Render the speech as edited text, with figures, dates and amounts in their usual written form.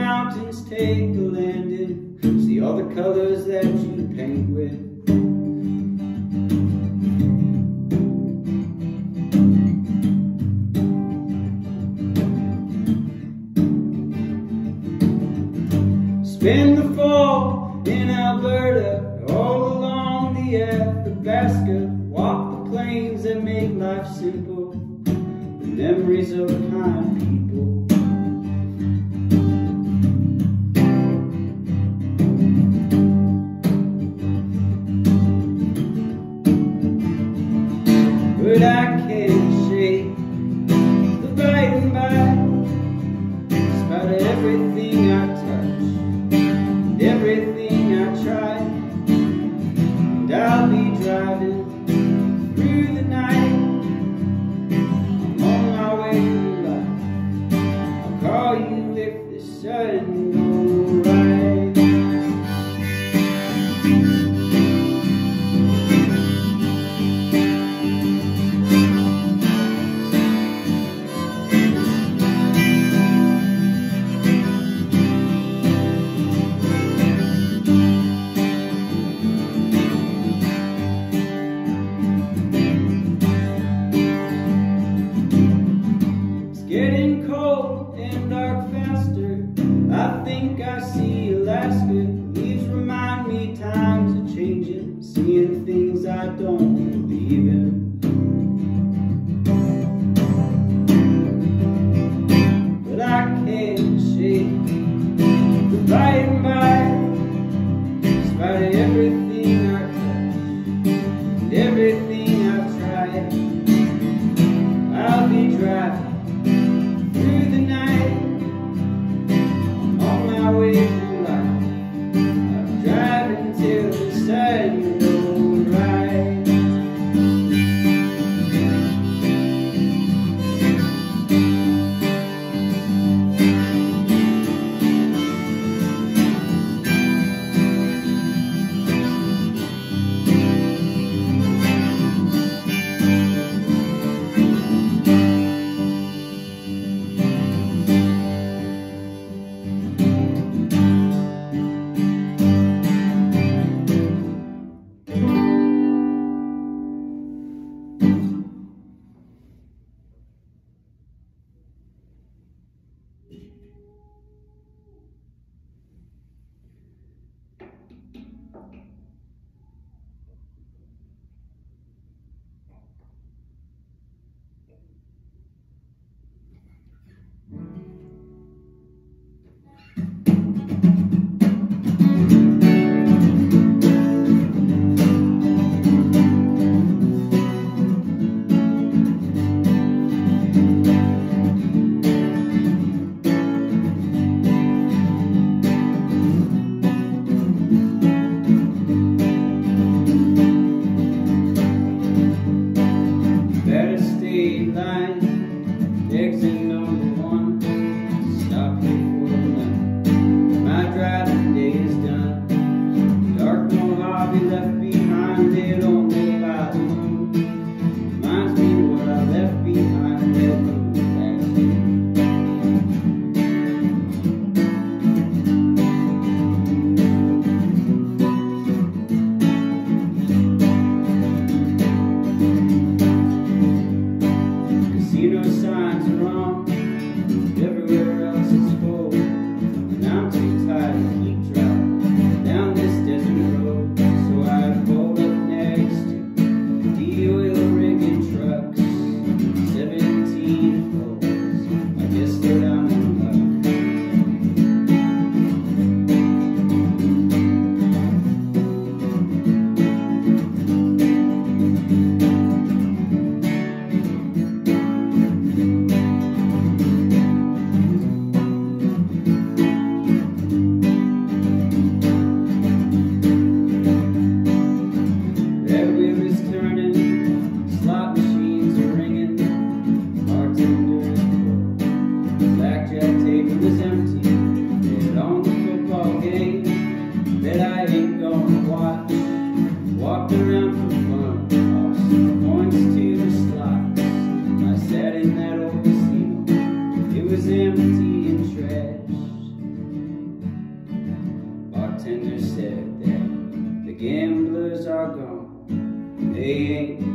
mountains take the landing, see all the colors that you paint with. Spend the fall in Alberta, all along the Athabasca, walk the plains that make life simple, the memories of kind people. But I can't shake the by and by, in spite of everything I touch, everything I try. And I'll be driving through the night, I'm on my way to life. I'll call you if this doesn't go right. Getting cold and dark faster, I think I see Alaska. Leaves remind me times are changing, seeing things I don't believe in. But I can't shake the by and by, in spite of everything I touch and everything I've tried. I'll be driving through the night, I'm on my way to life. gamblers are gone, they ain't